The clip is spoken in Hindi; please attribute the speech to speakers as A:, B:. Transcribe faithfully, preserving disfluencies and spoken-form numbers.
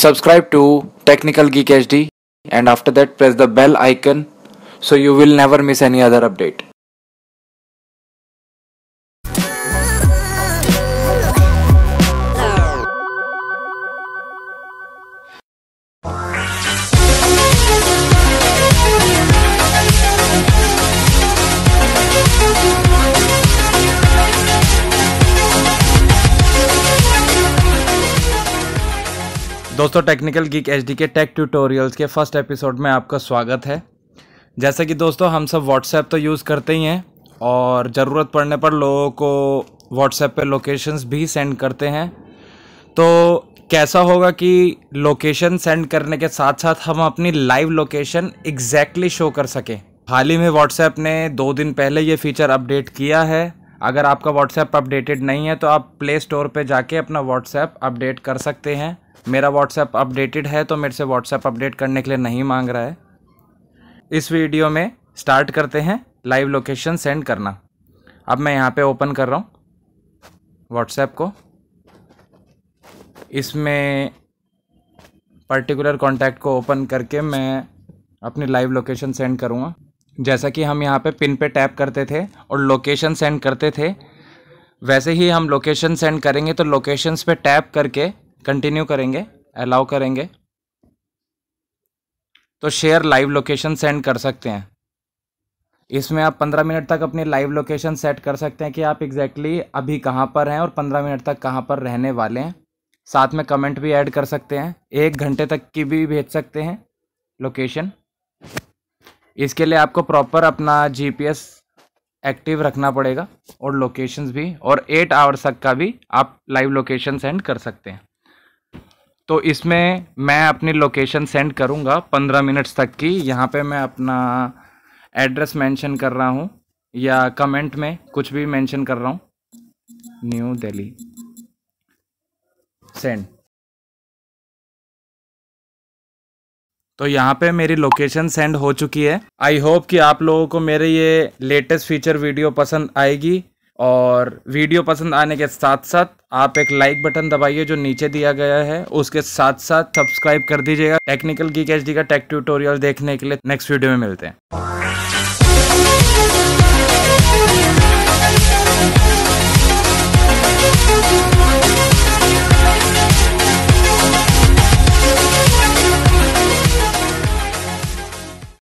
A: subscribe to Technical Geek H D, and after that press the bell icon so you will never miss any other update.
B: दोस्तों, टेक्निकल गीक एचडी के टेक ट्यूटोरियल्स के फर्स्ट एपिसोड में आपका स्वागत है। जैसा कि दोस्तों हम सब व्हाट्सएप तो यूज़ करते ही हैं और ज़रूरत पड़ने पर लोगों को व्हाट्सएप पे लोकेशंस भी सेंड करते हैं। तो कैसा होगा कि लोकेशन सेंड करने के साथ साथ हम अपनी लाइव लोकेशन एग्जैक्टली शो कर सकें। हाल ही में व्हाट्सएप ने दो दिन पहले ये फीचर अपडेट किया है। अगर आपका व्हाट्सएप अपडेटेड नहीं है तो आप प्ले स्टोर पर जाके अपना व्हाट्सएप अपडेट कर सकते हैं। मेरा व्हाट्सएप अपडेटेड है तो मेरे से व्हाट्सएप अपडेट करने के लिए नहीं मांग रहा है। इस वीडियो में स्टार्ट करते हैं लाइव लोकेशन सेंड करना। अब मैं यहाँ पे ओपन कर रहा हूँ व्हाट्सएप को। इसमें पर्टिकुलर कॉन्टैक्ट को ओपन करके मैं अपनी लाइव लोकेशन सेंड करूँगा। जैसा कि हम यहाँ पे पिन पे टैप करते थे और लोकेशन सेंड करते थे, वैसे ही हम लोकेशन सेंड करेंगे। तो लोकेशंस पे टैप करके कंटिन्यू करेंगे, अलाउ करेंगे तो शेयर लाइव लोकेशन सेंड कर सकते हैं। इसमें आप पंद्रह मिनट तक अपनी लाइव लोकेशन सेट कर सकते हैं कि आप एग्जैक्टली अभी कहाँ पर हैं और पंद्रह मिनट तक कहाँ पर रहने वाले हैं। साथ में कमेंट भी ऐड कर सकते हैं, एक घंटे तक की भी भेज सकते हैं लोकेशन। इसके लिए आपको प्रॉपर अपना जीपीएस एक्टिव रखना पड़ेगा और लोकेशंस भी, और एट आवर्स तक का भी आप लाइव लोकेशन सेंड कर सकते हैं। तो इसमें मैं अपनी लोकेशन सेंड करूंगा पंद्रह मिनट्स तक की। यहाँ पे मैं अपना एड्रेस मेंशन कर रहा हूँ या कमेंट में कुछ भी मेंशन कर रहा हूँ, न्यू दिल्ली सेंड। तो यहाँ पे मेरी लोकेशन सेंड हो चुकी है। आई होप कि आप लोगों को मेरे ये लेटेस्ट फीचर वीडियो पसंद आएगी, और वीडियो पसंद आने के साथ साथ आप एक लाइक बटन दबाइए जो नीचे दिया गया है। उसके साथ साथ सब्सक्राइब कर दीजिएगा टेक्निकल गीक एचडी का टेक ट्यूटोरियल देखने के लिए। नेक्स्ट वीडियो में मिलते हैं।